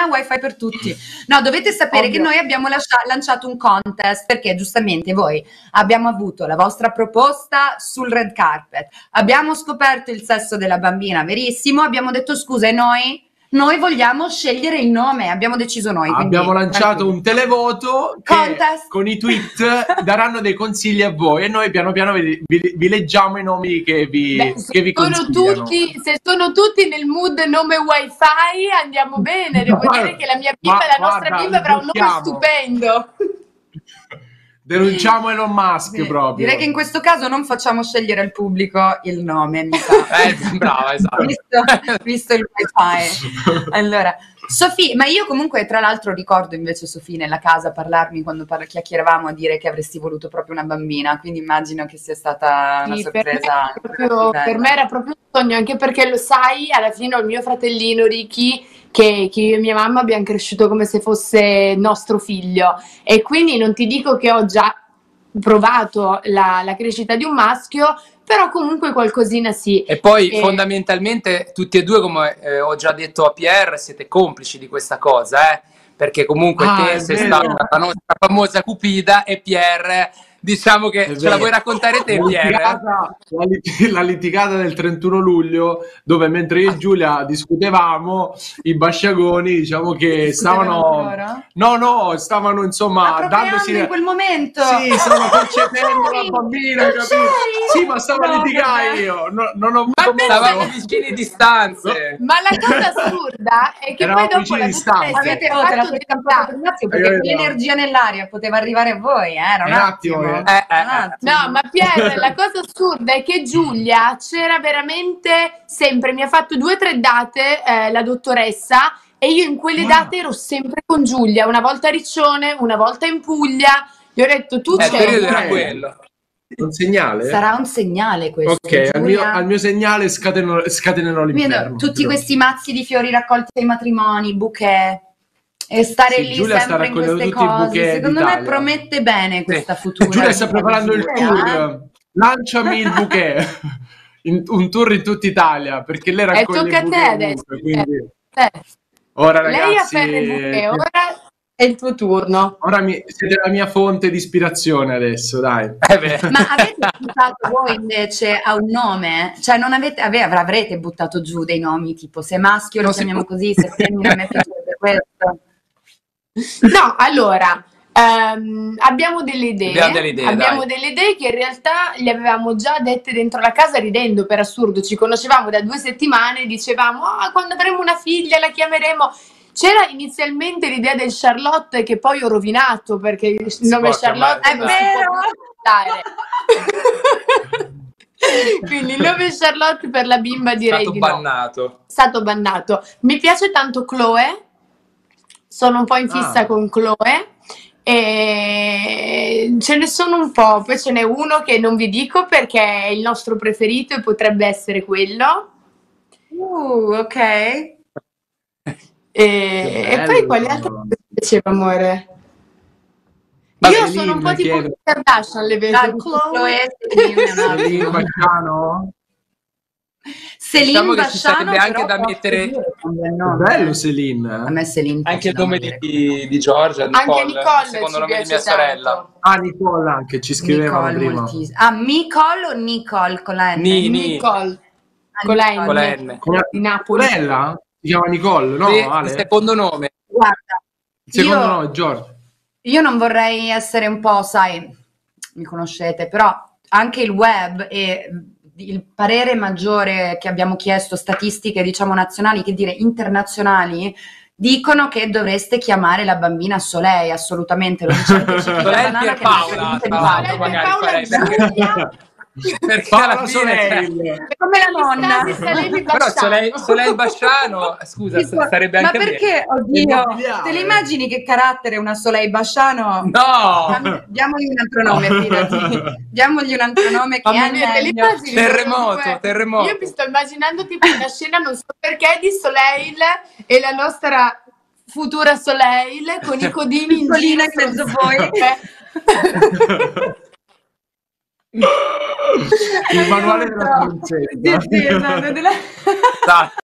bambina, wifi per tutti. No, dovete sapere che noi abbiamo lanciato un contest, perché giustamente voi abbiamo avuto la vostra proposta sul red carpet, abbiamo scoperto il sesso della bambina, verissimo, abbiamo detto scusa, e noi vogliamo scegliere il nome, abbiamo deciso noi. Abbiamo lanciato un televoto che con i tweet daranno dei consigli a voi, e noi piano piano vi leggiamo i nomi che vi consigliano. Se sono tutti nel mood nome wifi, andiamo bene. Devo dire che la mia bimba e la nostra bimba avrà un nome stupendo. Denunciamo Elon Musk proprio. Direi che in questo caso non facciamo scegliere al pubblico il nome, brava, esatto. Visto il wifi. Allora, Sofì, ma io comunque tra l'altro ricordo invece Sofì nella casa parlarmi quando chiacchieravamo, a dire che avresti voluto proprio una bambina, quindi immagino che sia stata una sorpresa. Per me era proprio un sogno, anche perché lo sai, alla fine ho il mio fratellino Ricky, che io e mia mamma abbiamo cresciuto come se fosse nostro figlio, e quindi non ti dico che ho già provato la crescita di un maschio, però comunque qualcosina sì. E poi fondamentalmente tutti e due, come ho già detto a Pierre, siete complici di questa cosa, perché comunque te sei stata la nostra famosa Cupida, e Pierre, diciamo che ce la vuoi raccontare te, Pierre? La litigata del 31 luglio, dove mentre io e Giulia discutevamo, i basciagoni, diciamo che stavano insomma dandosi in quel momento. Sì, stavano concependo la bambina, capito? Sì, ma stavo a litigare io, non ho stavamo vicini di stanze. Ma la cosa assurda è che poi dopo avete fatto perché l'energia nell'aria poteva arrivare a voi, era un attimo. No, ma Pierre, la cosa assurda è che Giulia c'era veramente sempre, mi ha fatto 2 o 3 date la dottoressa, e io in quelle date ero sempre con Giulia, una volta a Riccione, una volta in Puglia. Gli ho detto tu c'è. Il periodo era quello. Un segnale? Sarà un segnale questo. Ok, al mio segnale scatenerò l'inferno. Tutti questi mazzi di fiori raccolti ai matrimoni, bouquet, e stare lì Giulia sempre in queste cose, secondo me promette bene questa futura. Giulia sta preparando il tour. Lanciami il bouquet. Un tour in tutta Italia, perché lei raccoglie tocca a te adesso. Quindi... Ora ragazzi, lei ha perso il bouquet, ora è il tuo turno. Ora siete la mia fonte di ispirazione adesso, dai. Ma avete buttato voi invece a un nome? Cioè non avrete buttato giù dei nomi tipo se maschio lo chiamiamo così, se femmina a me piacerebbe questo? No, allora abbiamo delle idee. Abbiamo delle idee che in realtà le avevamo già dette dentro la casa ridendo, per assurdo. Ci conoscevamo da 2 settimane, dicevamo quando avremo una figlia la chiameremo. C'era inizialmente l'idea del Charlotte, che poi ho rovinato, perché il nome Charlotte è vero. Quindi il nome Charlotte per la bimba direi di no. Stato bannato. Mi piace tanto Chloe, sono un po' in fissa con Chloe, e ce ne sono un po', poi ce n'è uno che non vi dico perché è il nostro preferito e potrebbe essere quello. Ok. E poi quali altre cose piaceva, amore? Io sono un po' tipo Kardashian, le vedo. Celine Basciano? Celine che ci sarebbe anche da mettere. Bello Celine. A me Celine anche il nome di Giorgia, Nicole, anche Nicole, secondo nome di mia sorella. Nicole anche ci scrivevano prima. Nicole o Nicole con la N? Nicole con la N. Di Napoli. Bella? Si chiama Nicole, no? Sì, Ale? il secondo nome. Guarda, il secondo nome è Giorgia. Io non vorrei essere un po', sai, mi conoscete, però anche il web e il parere maggiore che abbiamo chiesto, statistiche diciamo nazionali, che dire internazionali, dicono che dovreste chiamare la bambina Soleil, assolutamente. Lo dice anche Soleil Pierpaola, perché alla fine come la nonna, però Soleil Basciano, scusa, sarebbe anche ma perché, oddio, te le immagini che carattere una Soleil Basciano? No, diamogli un altro nome, diamogli un altro nome che è meglio. Terremoto. Io mi sto immaginando tipo una scena, non so perché, di Soleil e la nostra futura Soleil con i codini in giro in mezzo voi. Il manuale della princesa. Sì, esatto.